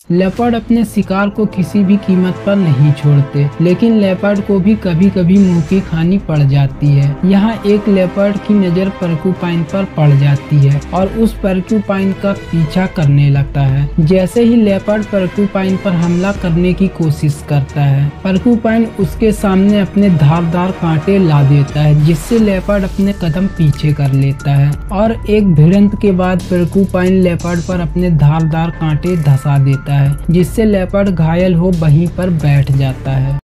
Leopard अपने शिकार को किसी भी कीमत पर नहीं छोड़ते, लेकिन लेपर्ड को भी कभी कभी मुंह की खानी पड़ जाती है। यहाँ एक लेपर्ड की नज़र पर्क्यूपाइन पर पड़ जाती है और उस पर्क्यूपाइन का पीछा करने लगता है। जैसे ही लेपर्ड पर्क्यूपाइन पर हमला करने की कोशिश करता है, पर्क्यूपाइन उसके सामने अपने धारदार कांटे ला देता है, जिससे लेपर्ड अपने कदम पीछे कर लेता है और एक भिड़ंत के बाद पर्क्यूपाइन लेपर्ड पर अपने धारदार कांटे धंसा देता है, जिससे लेपर्ड घायल हो वहीं पर बैठ जाता है।